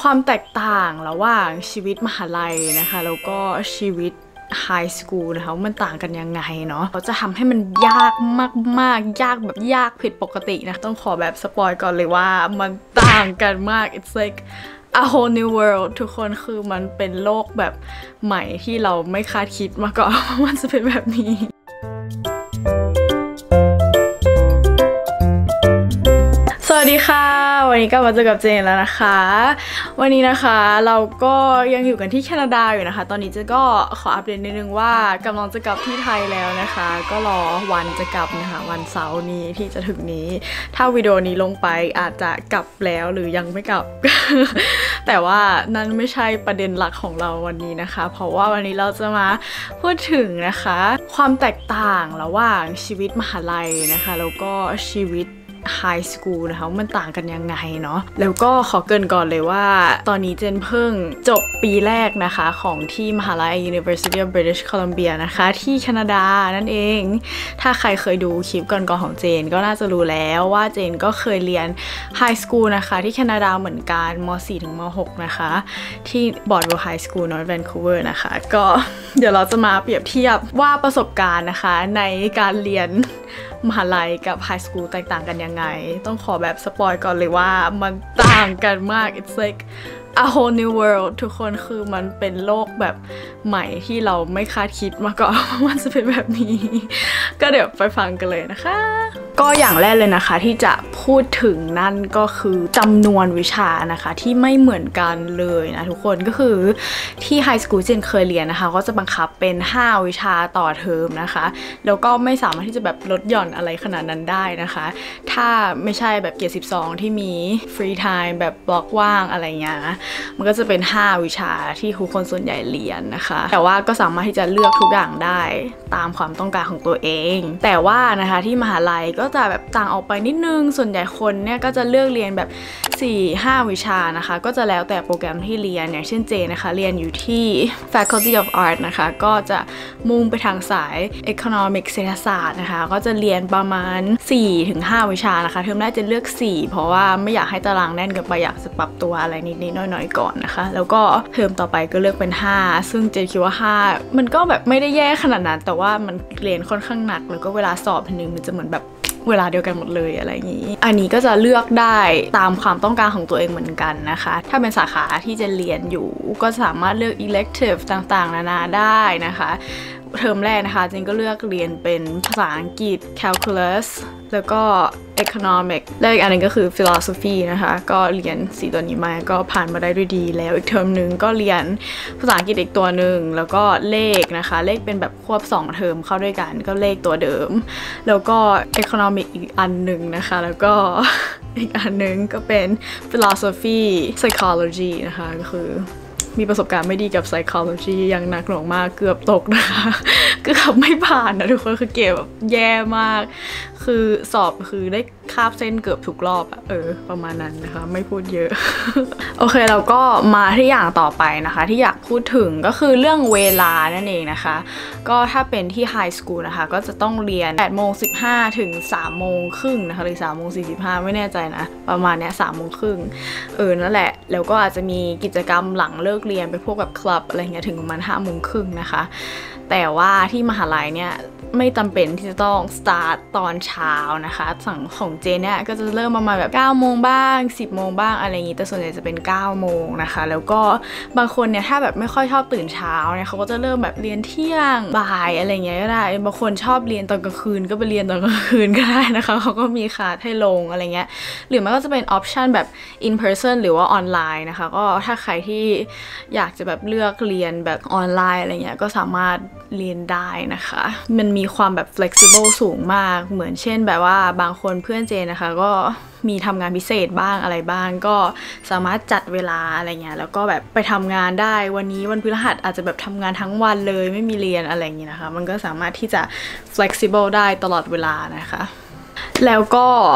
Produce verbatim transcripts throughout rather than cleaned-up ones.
ความแตกต่างระหว่างชีวิตมหาลัยนะคะแล้วก็ชีวิตไฮสคูลนะคะมันต่างกันยังไงเนาะเขาจะทำให้มันยากมากๆยากแบบยากผิดปกตินะต้องขอแบบสปอยก่อนเลยว่ามันต่างกันมาก it's like a whole new world ทุกคนคือมันเป็นโลกแบบใหม่ที่เราไม่คาดคิดมาก่อนว่ามันจะเป็นแบบนี้สวัสดีค่ะวันนี้ก็มาเจอกับเจนแล้วนะคะวันนี้นะคะเราก็ยังอยู่กันที่แคนาดาอยู่นะคะตอนนี้เจนก็ขออัปเดตนิดนึงว่ากำลังจะกลับที่ไทยแล้วนะคะก็รอวันจะกลับนะคะวันเสาร์นี้ที่จะถึงนี้ถ้าวิดีโอนี้ลงไปอาจจะกลับแล้วหรือยังไม่กลับ แต่ว่านั่นไม่ใช่ประเด็นหลักของเราวันนี้นะคะเพราะว่าวันนี้เราจะมาพูดถึงนะคะความแตกต่างระหว่างชีวิตมหาลัยนะคะแล้วก็ชีวิตไฮสคูลนะคะมันต่างกันยังไงเนาะแล้วก็ขอเกริ่นก่อนเลยว่าตอนนี้เจนเพิ่งจบปีแรกนะคะของที่มหาลัย University of British Columbia นะคะที่แคนาดานั่นเองถ้าใครเคยดูคลิปก่อนๆของเจนก็น่าจะรู้แล้วว่าเจนก็เคยเรียนไฮสคูลนะคะที่แคนาดาเหมือนกันม.สี่ ถึงม.หก นะคะที่ Bordwell High School North Vancouver นะคะก็เดี๋ยวเราจะมาเปรียบเทียบว่าประสบการณ์นะคะในการเรียนมหาลัยกับไฮสคูลแตกต่างกันยังไงต้องขอแบบสปอยก่อนเลยว่ามันต่างกันมาก it's like a whole new world ทุกคนคือมันเป็นโลกแบบใหม่ที่เราไม่คาดคิดมาก่อนว่ามันจะเป็นแบบนี้ก็เดี๋ยวไปฟังกันเลยนะคะก็อย่างแรกเลยนะคะที่จะพูดถึงนั่นก็คือจำนวนวิชานะคะที่ไม่เหมือนกันเลยนะทุกคนก็คือที่ไฮสคูลเจนเคยเรียนนะคะก็จะบังคับเป็นห้าวิชาต่อเทอมนะคะแล้วก็ไม่สามารถที่จะแบบลดหย่อนอะไรขนาดนั้นได้นะคะถ้าไม่ใช่แบบเกียรติสิบสองที่มีฟรีไทม์แบบบล็อกว่างอะไรเงี้ยมันก็จะเป็นห้าวิชาที่ทุกคนส่วนใหญ่เรียนนะคะแต่ว่าก็สามารถที่จะเลือกทุกอย่างได้ตามความต้องการของตัวเองแต่ว่านะคะที่มหาลัยก็จะแบบต่างออกไปนิดนึงส่วนใหญ่คนเนี่ยก็จะเลือกเรียนแบบ สี่ถึงห้า วิชานะคะก็จะแล้วแต่โปรแกรมที่เรียนอย่างเช่นเจนะคะเรียนอยู่ที่ Faculty of Art นะคะก็จะมุ่งไปทางสาย Economics เศรษฐศาสตร์นะคะก็จะเรียนประมาณ สี่ถึงห้า วิชานะคะเทอมแรกจะเลือกสี่เพราะว่าไม่อยากให้ตารางแน่นเกินไปอยากจะปรับตัวอะไรนิดๆหน่อยๆก่อนนะคะแล้วก็เทอมต่อไปก็เลือกเป็นห้าซึ่งเจนคิดว่าห้ามันก็แบบไม่ได้แย่ขนาดนั้นแต่ว่ามันเรียนค่อนข้างหนักแล้วก็เวลาสอบทีนึงมันจะเหมือนแบบเวลาเดียวกันหมดเลยอะไรอย่างนี้อันนี้ก็จะเลือกได้ตามความต้องการของตัวเองเหมือนกันนะคะถ้าเป็นสาขาที่จะเรียนอยู่ก็สามารถเลือก elective ต่างๆนานาได้นะคะเทอมแรกนะคะเจนก็เลือกเรียนเป็นภาษาอังกฤษ calculus แล้วก็ economic และอีกอันนึงก็คือ philosophy นะคะก็เรียนสี่ตัวนี้มาก็ผ่านมาได้ด้วยดีแล้วอีกเทอมนึงก็เรียนภาษาอังกฤษอีกตัวหนึ่งแล้วก็เลขนะคะเลขเป็นแบบควบสองเทอมเข้าด้วยกันก็เลขตัวเดิมแล้วก็ economic อีกอันหนึ่งนะคะแล้วก็อีกอันนึงก็เป็น philosophy psychology นะคะก็คือมีประสบการณ์ไม่ดีกับ psychology อย่างหนักหน่วงมากเกือบตกนะคะเกือบไม่ผ่านนะทุกคนคือเกรดแบบแย่มากคือสอบคือได้คาบเส้นเกือบทุกรอบอะเออประมาณนั้นนะคะไม่พูดเยอะ โอเคเราก็มาที่อย่างต่อไปนะคะที่อยากพูดถึงก็คือเรื่องเวลานั่นเองนะคะก็ถ้าเป็นที่ไฮสคูลนะคะก็จะต้องเรียนแปดโมงสิบห้าถึงสามโมงครึ่งนะคะหรือสามโมงสี่สิบห้าไม่แน่ใจนะประมาณเนี้ยสามโมงครึ่งเออนั่นแหละแล้วก็อาจจะมีกิจกรรมหลังเลิกเรียนไปพวกแบบคลับอะไรเงี้ยถึงประมาณห้าโมงครึ่งนะคะแต่ว่าที่มหาลัยเนี่ยไม่จำเป็นที่จะต้อง start ตอนเช้านะคะสั่งของเจเนี่ยก็จะเริ่มประมาณแบบเก้าโมงบ้างสิบโมงบ้างอะไรอย่างงี้แต่ส่วนใหญ่จะเป็นเก้าโมงนะคะแล้วก็บางคนเนี่ยถ้าแบบไม่ค่อยชอบตื่นเช้าเนี่ยเขาก็จะเริ่มแบบเรียนเที่ยงบ่ายอะไรเงี้ยก็ได้บางคนชอบเรียนตอนกลางคืนก็ไปเรียนตอนกลางคืนก็ได้นะคะเขาก็มีคลาสให้ลงอะไรเงี้ยหรือมันก็จะเป็นออปชันแบบ in person หรือว่าออนไลน์นะคะก็ถ้าใครที่อยากจะแบบเลือกเรียนแบบออนไลน์อะไรเงี้ยก็สามารถเรียนได้นะคะมันมีความแบบ flexible สูงมากเหมือนเช่นแบบว่าบางคนเพื่อนเจนนะคะก็มีทำงานพิเศษบ้างอะไรบ้างก็สามารถจัดเวลาอะไรเงี้ยแล้วก็แบบไปทำงานได้วันนี้วันพฤหัสอาจจะแบบทำงานทั้งวันเลยไม่มีเรียนอะไรอย่างงี้นะคะมันก็สามารถที่จะ flexible ได้ตลอดเวลานะคะแล้วก็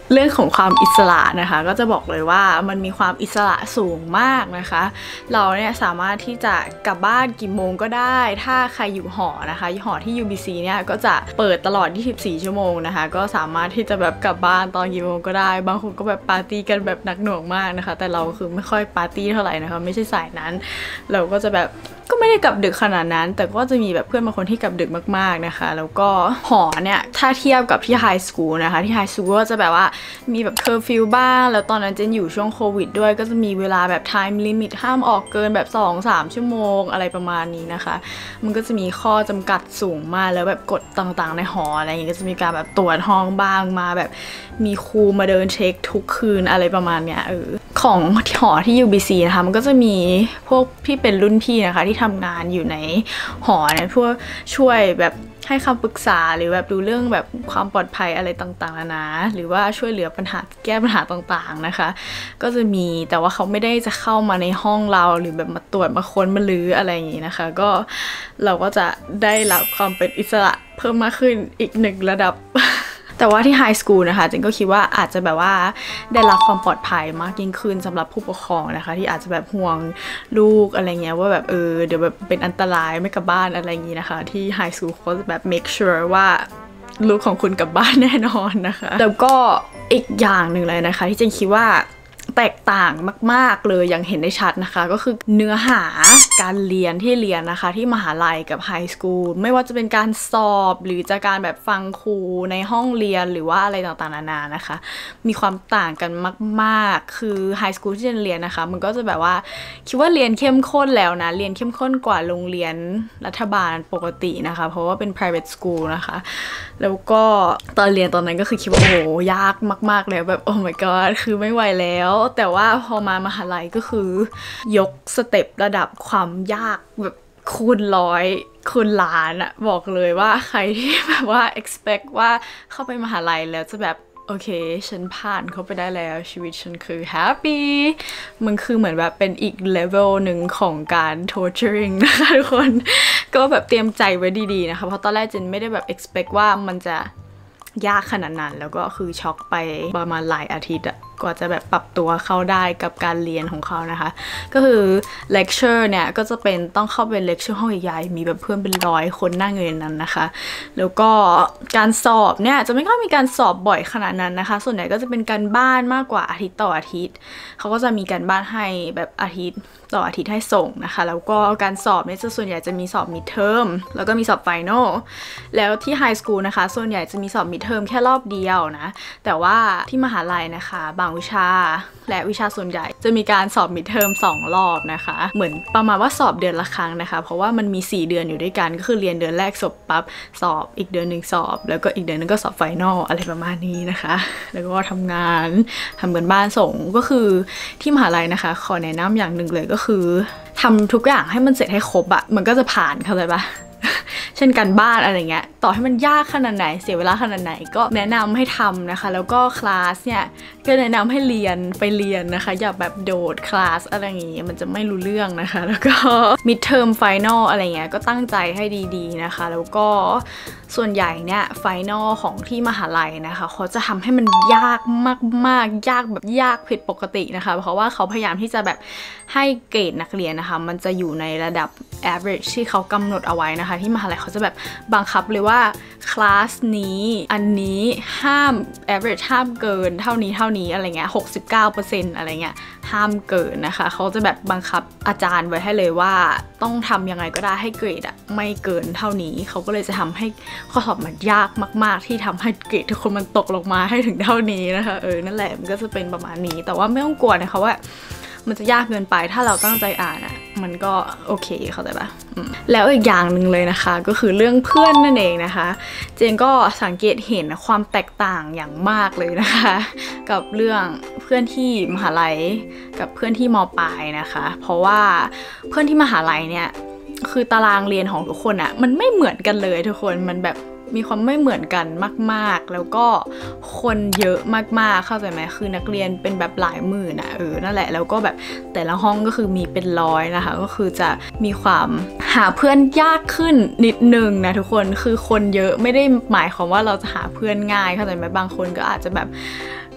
เรื่องของความอิสระนะคะก็จะบอกเลยว่ามันมีความอิสระสูงมากนะคะเราเนี่ยสามารถที่จะกลับบ้านกี่โมงก็ได้ถ้าใครอยู่หอนะคะหอที่ ยู บี ซี เนี่ยก็จะเปิดตลอดยี่สิบสี่ชั่วโมงนะคะก็สามารถที่จะแบบกลับบ้านตอนกี่โมงก็ได้บางคนก็แบบปาร์ตี้กันแบบหนักหน่วงมากนะคะแต่เราคือไม่ค่อยปาร์ตี้เท่าไหร่นะคะไม่ใช่สายนั้นเราก็จะแบบก็ไม่ได้กลับดึกขนาดนั้นแต่ก็จะมีแบบเพื่อนบางคนที่กลับดึกมากๆนะคะแล้วก็หอเนี่ยถ้าเทียบกับที่ไฮสคูลนะคะที่ไฮสคูลก็จะแบบว่ามีแบบเคอร์ฟิวบ้างแล้วตอนนั้นเจนอยู่ช่วงโควิดด้วยก็จะมีเวลาแบบไทม์ลิมิตห้ามออกเกินแบบ สองถึงสาม ชั่วโมงอะไรประมาณนี้นะคะมันก็จะมีข้อจำกัดสูงมากแล้วแบบกฎต่างๆในหออะไรอย่างเงี้ยก็จะมีการแบบตรวจห้องบ้างมาแบบมีครูมาเดินเช็คทุกคืนอะไรประมาณเนี้ยเออของหอที่ ยู บี ซี นะคะมันก็จะมีพวกที่เป็นรุ่นพี่นะคะที่ทำงานอยู่ในหอเนี่ยพวกช่วยแบบให้คำปรึกษาหรือแบบดูเรื่องแบบความปลอดภัยอะไรต่างๆนานาหรือว่าช่วยเหลือปัญหาแก้ปัญหาต่างๆนะคะก็จะมีแต่ว่าเขาไม่ได้จะเข้ามาในห้องเราหรือแบบมาตรวจมาค้นมาลื้ออะไรอย่างนี้นะคะก็เราก็จะได้รับความเป็นอิสระเพิ่มมากขึ้นอีกหนึ่งระดับแต่ว่าที่ไฮสคูลนะคะเจนก็คิดว่าอาจจะแบบว่าได้รับความปลอดภัยมากยิ่งขึ้นสำหรับผู้ปกครองนะคะที่อาจจะแบบห่วงลูกอะไรเงี้ยว่าแบบเออเดี๋ยวแบบเป็นอันตรายไม่กลับบ้านอะไรอย่างงี้นะคะที่ไฮสคูลเขาจะแบบ make sure ว่าลูกของคุณกลับบ้านแน่นอนนะคะแล้วก็อีกอย่างหนึ่งเลยนะคะที่เจนคิดว่าแตกต่างมากๆเลยอย่างเห็นได้ชัดนะคะก็คือเนื้อหาการเรียนที่เรียนนะคะที่มหาลัยกับไฮสคูลไม่ว่าจะเป็นการสอบหรือจะการแบบฟังครูในห้องเรียนหรือว่าอะไรต่างๆนานานะคะมีความต่างกันมากๆคือไฮสคูลที่เรียนนะคะมันก็จะแบบว่าคิดว่าเรียนเข้มข้นแล้วนะเรียนเข้มข้นกว่าโรงเรียนรัฐบาลปกตินะคะเพราะว่าเป็น private school นะคะแล้วก็ตอนเรียนตอนนั้นก็คือคิดว่าโอ้โหยากมากๆเลยแบบโอ้ my god คือไม่ไหวแล้วแต่ว่าพอมามหาลัยก็คือยกสเต็ประดับความยากแบบคูณร้อยคูณล้านอะบอกเลยว่าใครที่แบบว่า expect ว่าเข้าไปมหาลัยแล้วจะแบบโอเคฉันผ่านเข้าไปได้แล้วชีวิตฉันคือ happy มันคือเหมือนแบบเป็นอีก level หนึ่งของการ torturing นะคะทุกคนก็แบบเตรียมใจไว้ดีๆนะคะเพราะตอนแรกเจนไม่ได้แบบ expect ว่ามันจะยากขนาดนั้นแล้วก็คือช็อกไปประมาณหลายอาทิตย์อะกว่าจะแบบปรับตัวเข้าได้กับการเรียนของเขานะคะก็คือเลคเชอร์เนี่ยก็จะเป็นต้องเข้าเป็นเลคเชอร์ห้องใหญ่ๆมีแบบเพื่อนเป็นร้อยคนนั่งอยู่ในนั้นนะคะแล้วก็การสอบเนี่ยจะไม่ค่อยมีการสอบบ่อยขนาดนั้นนะคะส่วนใหญ่ก็จะเป็นการบ้านมากกว่าอาทิตย์ต่ออาทิตย์เขาก็จะมีการบ้านให้แบบอาทิตย์ต่ออาทิตย์ให้ส่งนะคะแล้วก็การสอบเนี่ยจะส่วนใหญ่จะมีสอบมิดเทอมแล้วก็มีสอบไฟนอลแล้วที่ไฮสคูลนะคะส่วนใหญ่จะมีสอบมิดเทอมแค่รอบเดียวนะแต่ว่าที่มหาลัยนะคะบางวิชาและวิชาส่วนใหญ่จะมีการสอบมิดเทอมสองรอบนะคะเหมือนประมาณว่าสอบเดือนละครั้งนะคะเพราะว่ามันมีสี่เดือนอยู่ด้วยกันก็คือเรียนเดือนแรกสอบปั๊บสอบอีกเดือนหนึ่งสอบแล้วก็อีกเดือนนึงก็สอบไฟนอลอะไรประมาณนี้นะคะแล้วก็ทำงานทำกันบ้านส่งก็คือที่มหาลัยนะคะขอแนะนำอย่างหนึ่งเลยก็คือทำทุกอย่างให้มันเสร็จให้ครบอะมันก็จะผ่านเข้าใจปะเช่นการบ้านอะไรเงี้ยต่อให้มันยากขนาดไหนเสียเวลาขนาดไหนก็แนะนำให้ทำนะคะแล้วก็คลาสเนี่ยก็แนะนำให้เรียนไปเรียนนะคะอย่าแบบโดดคลาสอะไรอย่างเงี้ยมันจะไม่รู้เรื่องนะคะแล้วก็ mid term final อะไรเงี้ยก็ตั้งใจให้ดีๆนะคะแล้วก็ส่วนใหญ่เนี่ยไฟนอลของที่มหาลัยนะคะเขาจะทำให้มันยากมากๆยากแบบยากผิดปกตินะคะเพราะว่าเขาพยายามที่จะแบบให้เกรดนักเรียนนะคะมันจะอยู่ในระดับ average ที่เขากำหนดเอาไว้นะคะที่มหาลัยเขาจะแบบบังคับเลยว่าคลาสนี้อันนี้ห้าม average ห้ามเกินเท่านี้เท่านี้อะไรเงี้ย หกสิบเก้าเปอร์เซ็นต์ อะไรเงี้ยห้ามเกินนะคะเขาจะแบบบังคับอาจารย์ไว้ให้เลยว่าต้องทำยังไงก็ได้ให้เกรดอะไม่เกินเท่านี้เขาก็เลยจะทำให้ข้อสอบมันยากมากๆที่ทำให้เกรดทุกคนมันตกลงมาให้ถึงเท่านี้นะคะเออนั่นแหละมันก็จะเป็นประมาณนี้แต่ว่าไม่ต้องกลัวนะคะว่ามันจะยากเกินไปถ้าเราตั้งใจอ่านอะมันก็โอเคเข้าใจปะแล้วอีกอย่างหนึ่งเลยนะคะก็คือเรื่องเพื่อนนั่นเองนะคะเจนก็สังเกตเห็นความแตกต่างอย่างมากเลยนะคะกับเรื่องเพื่อนที่มหาลัยกับเพื่อนที่ม.ปลายนะคะเพราะว่าเพื่อนที่มหาลัยเนี่ยคือตารางเรียนของทุกคนอะมันไม่เหมือนกันเลยทุกคนมันแบบมีความไม่เหมือนกันมากๆแล้วก็คนเยอะมากๆเข้าใจไหมคือนักเรียนเป็นแบบหลายหมื่นอะเออนั่นแหละแล้วก็แบบแต่ละห้องก็คือมีเป็นร้อยนะคะก็คือจะมีความหาเพื่อนยากขึ้นนิดนึงนะทุกคนคือคนเยอะไม่ได้หมายความว่าเราจะหาเพื่อนง่ายเข้าใจไหมบางคนก็อาจจะแบบ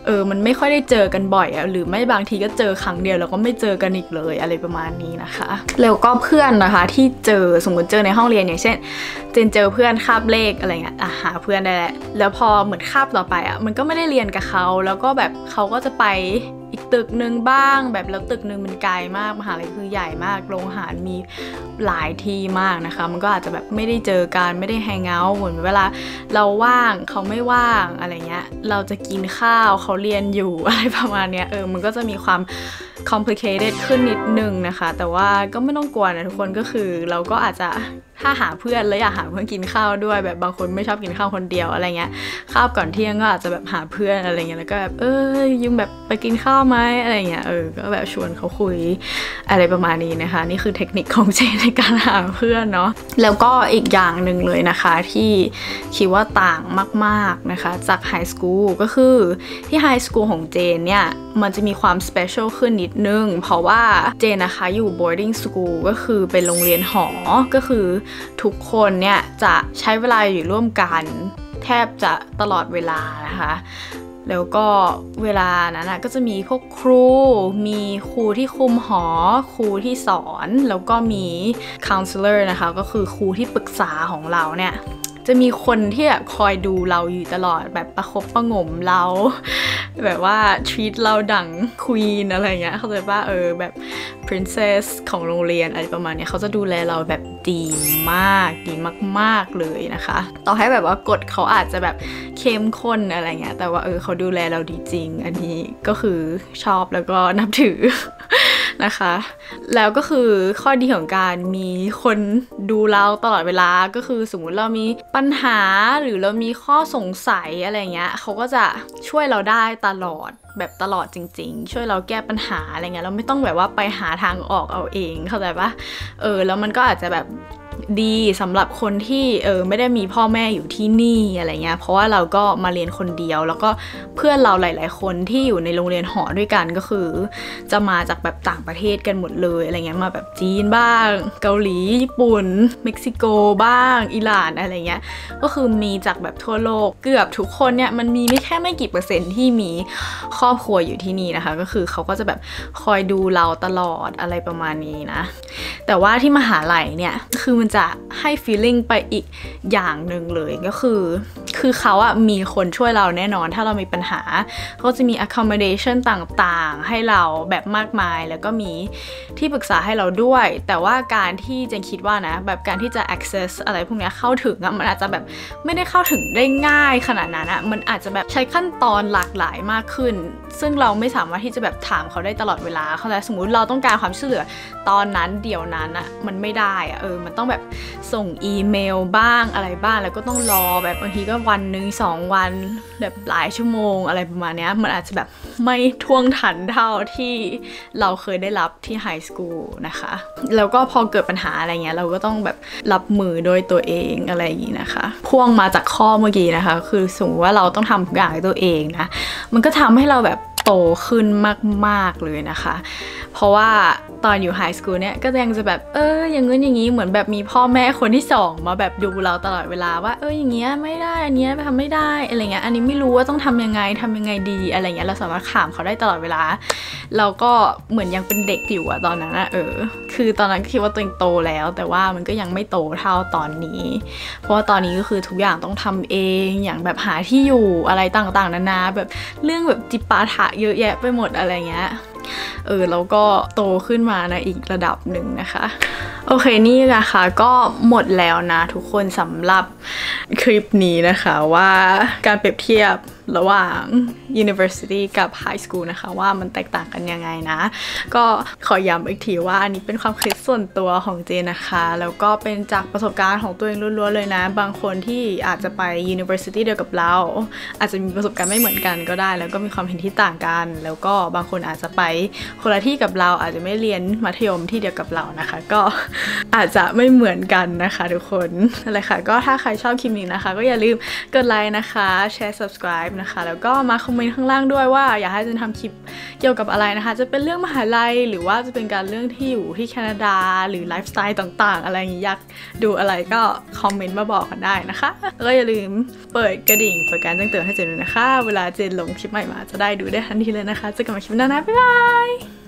เออมันไม่ค่อยได้เจอกันบ่อยอะหรือไม่บางทีก็เจอครั้งเดียวแล้วก็ไม่เจอกันอีกเลยอะไรประมาณนี้นะคะแล้วก็เพื่อนนะคะที่เจอสมมติเจอในห้องเรียนอย่างเช่นเจนเจอเพื่อนคาบเลขอะไรเงี้ยอ่ะหาเพื่อนได้แหละแล้วพอเหมือนคาบต่อไปอะมันก็ไม่ได้เรียนกับเขาแล้วก็แบบเขาก็จะไปอีกตึกนึงบ้างแบบแล้วตึกนึงมันไกลมากมหาลัยคือใหญ่มากโรงอาหารมีหลายที่มากนะคะมันก็อาจจะแบบไม่ได้เจอกันไม่ได้แฮงเอาท์เหมือนเวลาเราว่างเขาไม่ว่างอะไรเงี้ยเราจะกินข้าวเขาเรียนอยู่อะไรประมาณเนี้ยเออมันก็จะมีความ complicated ขึ้นนิดนึงนะคะแต่ว่าก็ไม่ต้องกลัวนะทุกคนก็คือเราก็อาจจะถ้าหาเพื่อนแล้วอยากหาเพื่อนกินข้าวด้วยแบบบางคนไม่ชอบกินข้าวคนเดียวอะไรเงี้ยข้าวก่อนเที่ยงก็อาจจะแบบหาเพื่อนอะไรเงี้ยแล้วก็แบบเออยุงแบบไปกินข้าวไหมอะไรเงี้ยเออก็แบบชวนเขาคุยอะไรประมาณนี้นะคะนี่คือเทคนิคของเจนในการหาเพื่อนเนาะแล้วก็อีกอย่างหนึ่งเลยนะคะที่คิดว่าต่างมากๆนะคะจากไฮสคูลก็คือที่ไฮสคูลของเจนเนี่ยมันจะมีความสเปเชียลขึ้นนิดนึงเพราะว่าเจนนะคะอยู่ boarding school ก็คือเป็นโรงเรียนหอก็คือทุกคนเนี่ยจะใช้เวลาอยู่ร่วมกันแทบจะตลอดเวลานะคะแล้วก็เวลานั้นนะก็จะมีพวกครูมีครูที่คุมหอครูที่สอนแล้วก็มี counselor นะคะก็คือครูที่ปรึกษาของเราเนี่ยจะมีคนที่แบบคอยดูเราอยู่ตลอดแบบประคบประหงมเราแบบว่า treat เราดั่ง queen อะไรเงี้ยเขาใจป่ะเออแบบ princess ของโรงเรียนอะไรประมาณนี้เขาจะดูแลเราแบบดีมากดีมากๆเลยนะคะต่อให้แบบว่ากฎเขาอาจจะแบบเข้มข้นอะไรเงี้ยแต่ว่าเออเขาดูแลเราดีจริงอันนี้ก็คือชอบแล้วก็นับถือนะคะแล้วก็คือข้อดีของการมีคนดูเราตลอดเวลาก็คือสมมุติเรามีปัญหาหรือเรามีข้อสงสัยอะไรเงี้ยเขาก็จะช่วยเราได้ตลอดแบบตลอดจริงๆช่วยเราแก้ปัญหาอะไรเงี้ยเราไม่ต้องแบบว่าไปหาทางออกเอาเองเข้าใจปะเออแล้วมันก็อาจจะแบบดีสำหรับคนที่เออไม่ได้มีพ่อแม่อยู่ที่นี่อะไรเงี้ยเพราะว่าเราก็มาเรียนคนเดียวแล้วก็เพื่อนเราหลายๆคนที่อยู่ในโรงเรียนหอด้วยกันก็คือจะมาจากแบบต่างประเทศกันหมดเลยอะไรเงี้ยมาแบบจีนบ้างเกาหลีญี่ปุ่นเม็กซิโกบ้างอิหร่านอะไรเงี้ยก็คือมีจากแบบทั่วโลกเกือบทุกคนเนี่ยมันมีไม่แค่ไม่กี่เปอร์เซ็นต์ที่มีครอบครัวอยู่ที่นี่นะคะก็คือเขาก็จะแบบคอยดูเราตลอดอะไรประมาณนี้นะแต่ว่าที่มหาลัยเนี่ยคือมันจะให้ feeling ไปอีกอย่างหนึ่งเลยก็คือคือเขาอะมีคนช่วยเราแน่นอนถ้าเรามีปัญหาเขาจะมี accommodation ต่างๆให้เราแบบมากมายแล้วก็มีที่ปรึกษาให้เราด้วยแต่ว่าการที่เจนคิดว่านะแบบการที่จะ access อะไรพวกนี้เข้าถึงอะมันอาจจะแบบไม่ได้เข้าถึงได้ง่ายขนาดนั้นอะมันอาจจะแบบใช้ขั้นตอนหลากหลายมากขึ้นซึ่งเราไม่สามารถที่จะแบบถามเขาได้ตลอดเวลาเขาแต่สมมุติเราต้องการความช่วยเหลือตอนนั้นเดี๋ยวนั้นอะมันไม่ได้อะเออมันต้องแบบส่งอีเมลบ้างอะไรบ้างแล้วก็ต้องรอแบบบางทีก็วันหนึ่งสองวันแบบหลายชั่วโมงอะไรประมาณนี้มันอาจจะแบบไม่ท่วงทันเท่าที่เราเคยได้รับที่ไฮสคูลนะคะแล้วก็พอเกิดปัญหาอะไรเงี้ยเราก็ต้องแบบรับมือโดยตัวเองอะไรอย่างนี้นะคะพ่วงมาจากข้อเมื่อกี้นะคะคือสมมติว่าเราต้องทำทุกอย่างด้วยตัวเองนะมันก็ทำให้เราแบบโตขึ้นมากๆเลยนะคะเพราะว่าตอนอยู่ไฮสคูลเนี่ยก็ยังจะแบบเอออย่างงี้อย่างงี้เหมือนแบบมีพ่อแม่คนที่สองมาแบบดูเราตลอดเวลาว่าเอออย่างเงี้ยไม่ได้อันเนี้ยทำไม่ได้อะไรเงี้ยอันนี้ไม่รู้ว่าต้องทำยังไงทำยังไงดีอะไรเงี้ยเราสามารถถามเขาได้ตลอดเวลาเราก็เหมือนยังเป็นเด็กอยู่อะตอนนั้นอะเออคือตอนนั้นคิดว่าตัวเองโตแล้วแต่ว่ามันก็ยังไม่โตเท่าตอนนี้เพราะว่าตอนนี้ก็คือทุกอย่างต้องทำเองอย่างแบบหาที่อยู่อะไรต่างๆนานาแบบเรื่องแบบจิปาถะเยอะแยะไปหมดอะไรเงี้ยเออแล้วก็โตขึ้นมาในอีกระดับหนึ่งนะคะโอเคนี่นะคะก็หมดแล้วนะทุกคนสำหรับคลิปนี้นะคะว่าการเปรียบเทียบระหว่าง University กับ High School นะคะว่ามันแตกต่างกันยังไงนะก็ขอย้ำอีกทีว่าอันนี้เป็นความคิดส่วนตัวของเจนนะคะแล้วก็เป็นจากประสบการณ์ของตัวเองล้วนๆเลยนะบางคนที่อาจจะไป University เดียวกับเราอาจจะมีประสบการณ์ไม่เหมือนกันก็ได้แล้วก็มีความเห็นที่ต่างกันแล้วก็บางคนอาจจะไปคนละที่กับเราอาจจะไม่เรียนมัธยมที่เดียวกับเรานะคะก็อาจจะไม่เหมือนกันนะคะทุกคนอะไรค่ะก็ถ้าใครชอบคลิปนี้นะคะก็อย่าลืมกดไลค์นะคะแชร์ subscribe นะคะแล้วก็มาคอมเมนต์ข้างล่างด้วยว่าอยากให้เจนทำคลิปเกี่ยวกับอะไรนะคะจะเป็นเรื่องมหาลัยหรือว่าจะเป็นการเรื่องที่อยู่ที่แคนาดาหรือไลฟ์สไตล์ต่างๆอะไรอย่างนี้อยากดูอะไรก็คอมเมนต์มาบอกกันได้นะคะแล้วก็อย่าลืมเปิดกระดิ่งเปิดการแจ้งเตือนให้เจนด้วยนะคะเวลาเจนลงคลิปใหม่มาจะได้ดูได้ทันทีเลยนะคะเจอกันใหม่คลิปหน้านะบ๊ายบาย